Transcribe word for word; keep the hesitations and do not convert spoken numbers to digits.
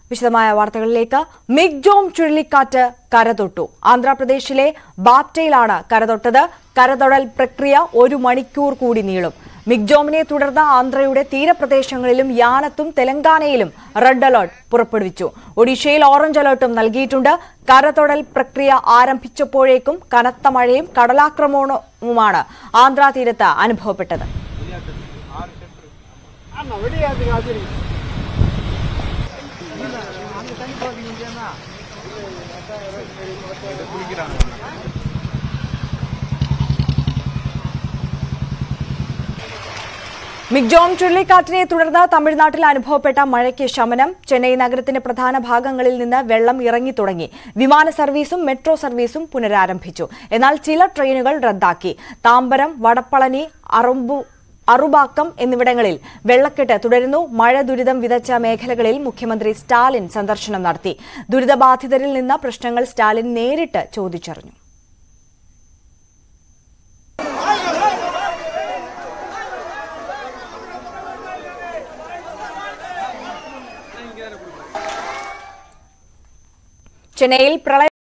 വിശദമായ വാർത്തകളിലേക്ക്. മിഗ്ജോം ചുഴലിക്കാറ്റ് കരതൊട്ടു. ആന്ധ്രാപ്രദേശിലെ ബാപ്റ്റയിലാണ് കരതൊട്ടത്. കരതൊടൽ പ്രക്രിയ ഒരു മണിക്കൂർ കൂടി നീളും. മിഗ്ജോമിനെ തുടർന്ന് ആന്ധ്രയുടെ തീരപ്രദേശങ്ങളിലും യാനത്തും തെലങ്കാനയിലും റെഡ് അലർട്ട് പുറപ്പെടുവിച്ചു. ഒഡീഷയിൽ ഓറഞ്ച് അലർട്ടും നൽകിയിട്ടുണ്ട്. കരതൊടൽ പ്രക്രിയ ആരംഭിച്ചപ്പോഴേക്കും കനത്ത മഴയും കടലാക്രമണവുമാണ് ആന്ധ്രാ തീരത്ത് അനുഭവപ്പെട്ടത്. മിഗ്ജോം ചുഴലിക്കാറ്റിനെ തുടർന്ന് തമിഴ്നാട്ടിൽ അനുഭവപ്പെട്ട മഴയ്ക്ക് ശമനം. ചെന്നൈ നഗരത്തിന്റെ പ്രധാന ഭാഗങ്ങളിൽ നിന്ന് വെള്ളം ഇറങ്ങിത്തുടങ്ങി. വിമാന സർവീസും മെട്രോ സർവീസും പുനരാരംഭിച്ചു. എന്നാൽ ചില ട്രെയിനുകൾ റദ്ദാക്കി. താമ്പരം, വടപ്പളനി, അറുമ്പു അറുബാക്കം എന്നിവിടങ്ങളിൽ വെള്ളക്കെട്ട് തുടരുന്നു. മഴ ദുരിതം വിതച്ച മേഖലകളിൽ മുഖ്യമന്ത്രി സ്റ്റാലിൻ സന്ദർശനം നടത്തി. ദുരിതബാധിതരിൽ നിന്ന് പ്രശ്നങ്ങൾ സ്റ്റാലിൻ നേരിട്ട് ചോദിച്ചറിഞ്ഞു. ചെന്നൈയിൽ പ്രളയ